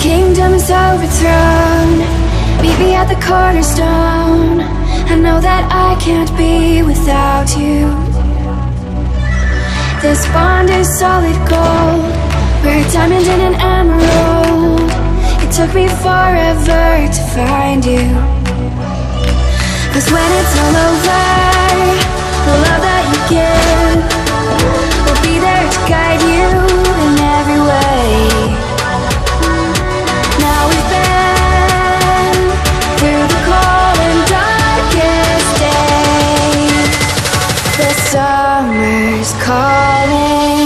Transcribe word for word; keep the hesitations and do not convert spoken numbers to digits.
kingdom's overthrown. Meet me at the cornerstone. I know that I can't be without you. This bond is solid gold. We're a diamond and an emerald. It took me forever to find you. 'Cause when it's all over, the love that you give will be there to guide you in every way. Now we've been through the cold and darkest days. The summer's calling.